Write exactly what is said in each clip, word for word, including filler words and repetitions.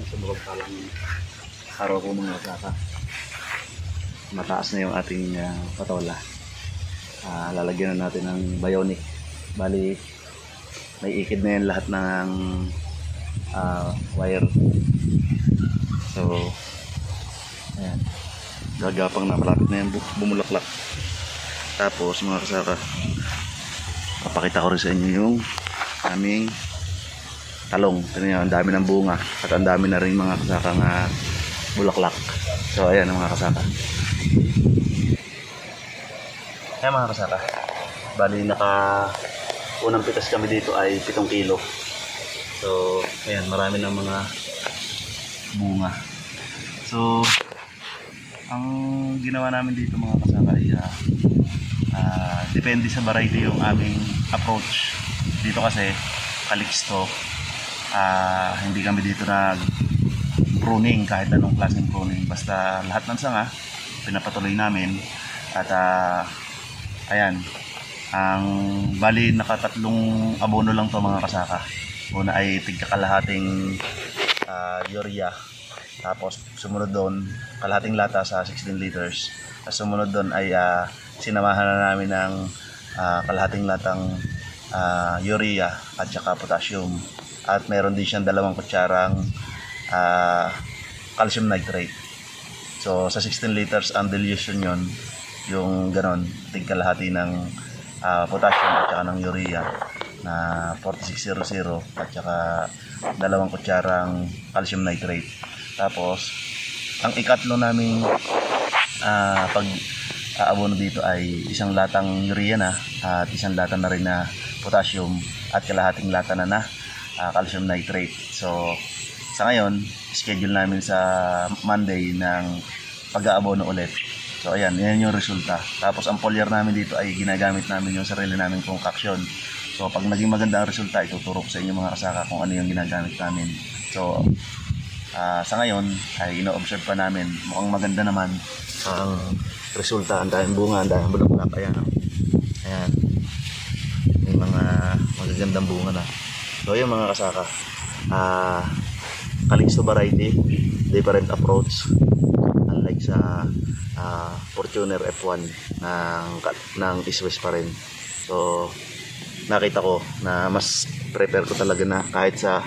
sa bawag palang araw po mga kasaka. Mataas na yung ating uh, patola. Uh, lalagyan na natin ng bionic. Bali, may ikid na yan lahat ng uh, wire. So, ayan. Gagapang na, malapit na yan bumulaklak. Tapos mga kasaka, papakita ko rin sa inyo yung aming talong. Ito nyo, ang dami ng bunga at ang dami na rin mga kasakang uh, bulaklak. So ayan mga kasaka. Ayan mga kasaka, bali naka unang pitas kami dito ay pitong kilo. So ayan, marami ng mga bunga. So ang ginawa namin dito mga kasaka ay uh, uh, depende sa variety yung aming approach. Dito kasi Calixto, uh, hindi kami dito nag pruning kahit anong klaseng pruning, basta lahat ng sanga pinapatuloy namin. At uh, ayan, ang bali nakatatlong abono lang to mga kasaka. Una ay tigkakalahating uh, urea, tapos sumunod doon kalahating lata sa sixteen liters, tapos sumunod doon ay uh, sinamahan na namin ng uh, kalahating latang uh, urea at saka potassium, at meron din siyang dalawang kutsarang uh, calcium nitrate. So sa sixteen liters ang dilution yon, yung ganon, tigkalahati ng uh, potassium at saka ng urea na forty-six hundred at saka dalawang kutsarang calcium nitrate. Tapos ang ikatlo naming uh, pag aabono dito ay isang latang urea na at isang lata na rin na potassium at kalahating lata na na uh, calcium nitrate. So sa ngayon, schedule namin sa Monday ng pag-aabono ulit. So ayan, yan yung resulta. Tapos ang foliar namin dito ay ginagamit namin yung sarili naming concoction. So pag naging maganda ang resulta, ituturo ko sa inyo mga kasaka kung ano yung ginagamit namin. So uh, sa ngayon ay ino-observe pa namin, mukhang maganda naman ang resulta. Ang daming bunga, ang daming bulaklak. Ayan, ayan, may mga magagandang bunga na. So yun mga kasaka, ah uh, Calixto variety, different approach, unlike sa uh, Fortuner F one ng, ng East-West pa rin. So nakita ko na mas prepare ko talaga na kahit sa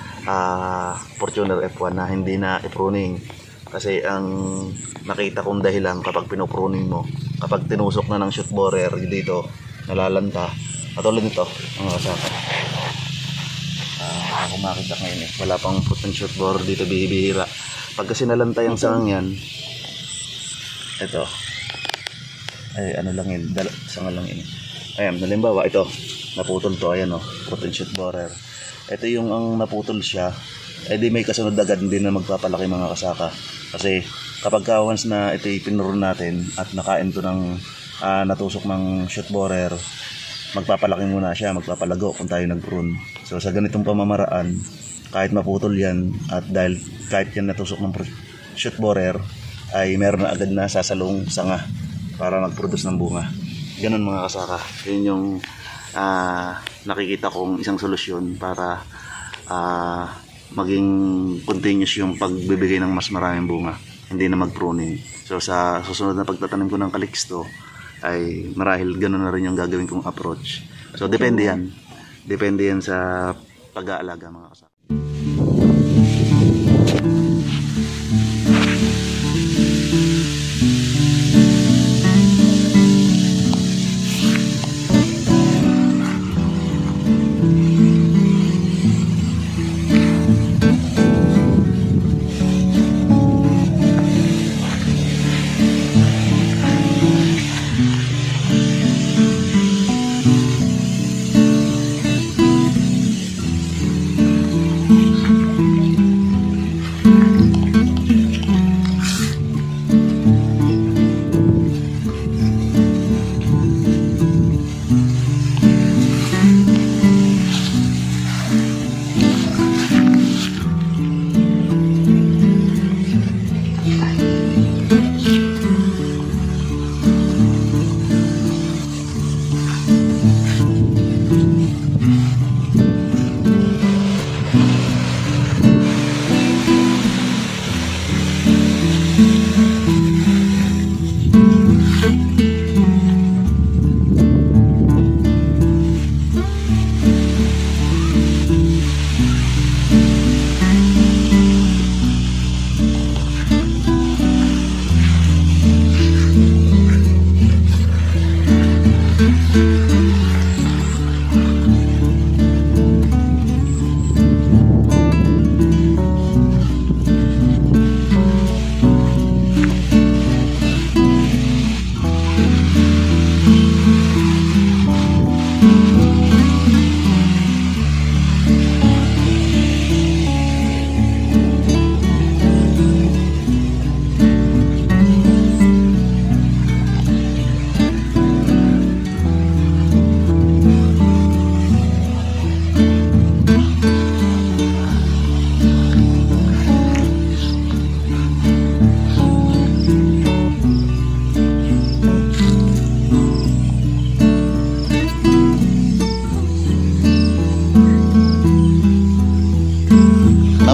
uh, Fortuner F one na hindi na i-pruning, kasi ang nakita kong dahilan kapag pinopruning mo, kapag tinusok na ng shoot borer dito, nalalanta, katulad nito mga kasaka. Uh, kung makita ngayon eh, wala pang foot and shoot borer dito, bihibihira. Pag kasi nalantay ang sangang yan, ito ay ano lang yun, sanga lang yun. Ayan, halimbawa ito naputol to, ayan o, foot and shoot borer. Ito yung ang naputol siya, eh di may kasunod agad din na magpapalaki mga kasaka. Kasi kapag ka once na ito pinuro natin at nakain to ng uh, natusok ng shoot borer, magpapalaki muna siya, magpapalago kung tayo nag-prune. So sa ganitong pamamaraan, kahit maputol yan, at dahil kahit yan natusok ng shoot borer, ay meron na agad na sasalong sanga para mag-produce ng bunga. Ganun mga kasaka, yun yung uh, nakikita kong isang solusyon para uh, maging continuous yung pagbibigay ng mas maraming bunga, hindi na mag-pruning. So sa susunod na pagtatanim ko ng Calixto ay marahil gano'n na rin yung gagawin kong approach. So depende yan, depende yan sa pag-aalaga mga kasaka.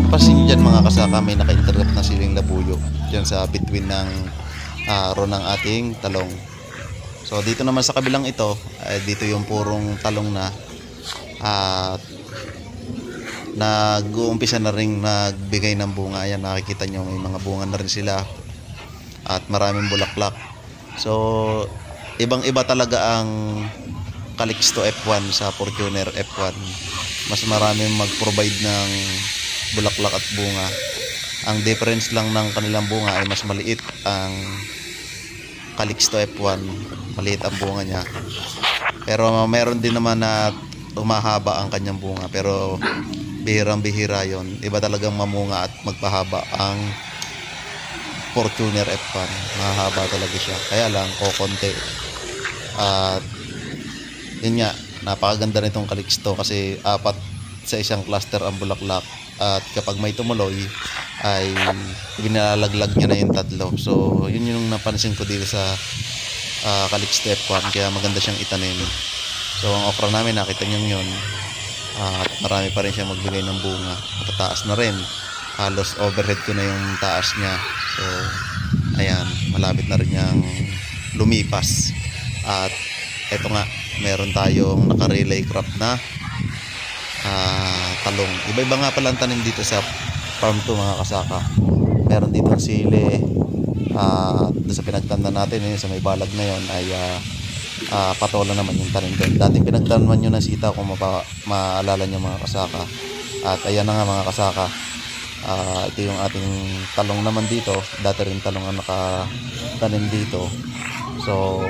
mapapansin dyan mga kasaka, may naka-interrupt na siling labuyo dyan sa between ng uh, row ng ating talong. So dito naman sa kabilang ito, eh, dito yung purong talong na at uh, nag-uumpisa na rin nagbigay ng bunga. Ayan, nakikita nyo may mga bunga na rin sila at maraming bulaklak. So ibang iba talaga ang Calixto F one sa Fortuner F one. Mas maraming mag-provide ng bulaklak at bunga. Ang difference lang ng kanilang bunga ay mas maliit ang Calixto F one, maliit ang bunga niya. Pero meron din naman na humahaba ang kanyang bunga, pero bihirang bihira yon. Iba talagang mamunga at magpahaba ang Fortuner F one. Mahaba talaga siya, kaya lang kokonti. At yun nga, napakaganda nitong Calixto kasi apat sa isang cluster ang bulaklak, at kapag may tumuloy ay binalalaglag niya na yung tatlo. So yun yung napansin ko dito sa uh, Calixto F one, kaya maganda siyang itanim. So ang okra namin, nakita niyo yun, uh, at marami pa rin siya magbigay ng bunga. Matataas na rin, halos overhead ko na yung taas niya. So ayan, malapit na rin niyang lumipas. At eto nga, meron tayong naka-relay crop na uh, talong. Iba-iba nga pala ang tanim dito sa farm to mga kasaka. Meron dito sili, uh, doon sa pinagtanda natin eh, sa may balag na yon ay uh, uh, patola naman yung tanim doon. Dating pinagtanuan nyo ng sitaw kung mapa, maalala nyo mga kasaka. At ayan na nga mga kasaka, uh, ito yung ating talong naman dito. Dati rin talong ang nakatanim dito. So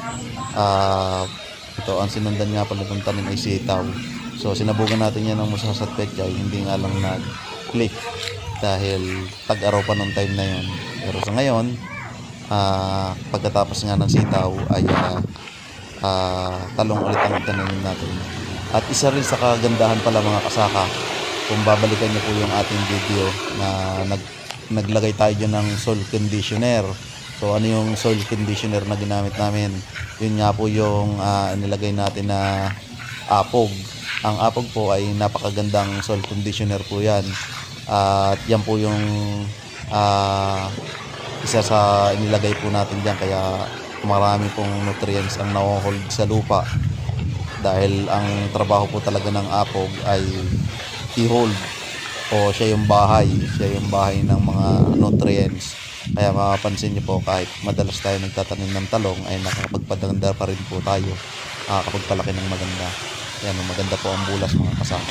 uh, ito ang sinundan nga pala ng tanim ay sitaw. So sinabugan natin yan ng musas at pechay, hindi nga lang nag-click dahil tag-araw pa nung time na yon. Pero sa ngayon, uh, pagkatapos nga ng sitaw ay uh, uh, talong ulit ang tanamin natin. At isa rin sa kagandahan pala mga kasaka, kung babalikan niyo po yung ating video na nag, naglagay tayo dyan ng soil conditioner. So ano yung soil conditioner na ginamit namin? Yun nga po yung uh, nilagay natin na apog. Ang apog po ay napakagandang soil conditioner po yan. Uh, at yan po yung uh, isa sa inilagay po natin dyan, kaya marami pong nutrients ang nahohold sa lupa. Dahil ang trabaho po talaga ng apog ay i-hold, o siya yung bahay, siya yung bahay ng mga nutrients. Kaya mapapansin niyo po, kahit madalas tayo nagtatanim ng talong ay nakakapagpadaganda pa rin po tayo, nakakapagpalaki ng maganda. Yan, maganda po ang bulas mga kasama.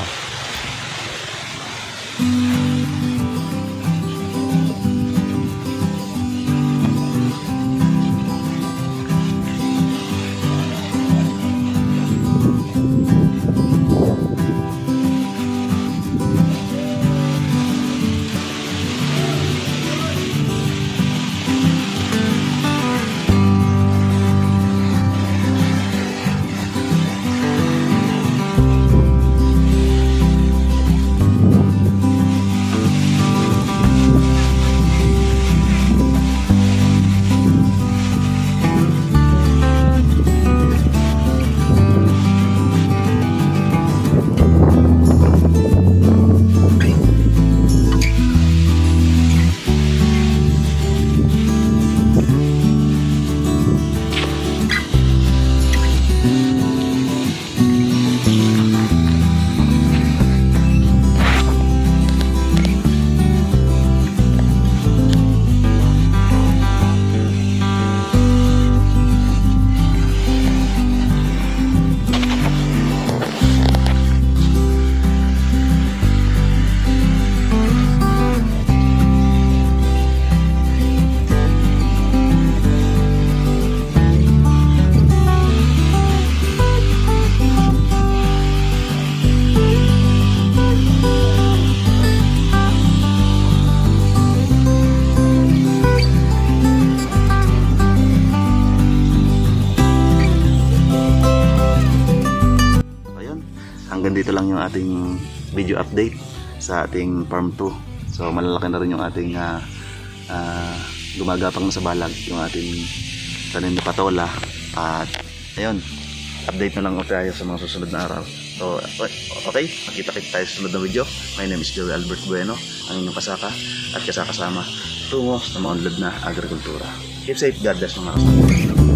hanggang dito lang yung ating video update sa ating farm two. So malalaki na rin yung ating uh, uh, gumagapang na sa balag, yung ating tanim na patola. At ayun, update na lang tayo sa mga susunod na araw. So, okay, makita-kita tayo sa sunod na video. My name is Joey Albert Bueno, ang inyong kasaka at kasakasama tungo sa maunlad na agrikultura. Keep safe, God bless mga kasama.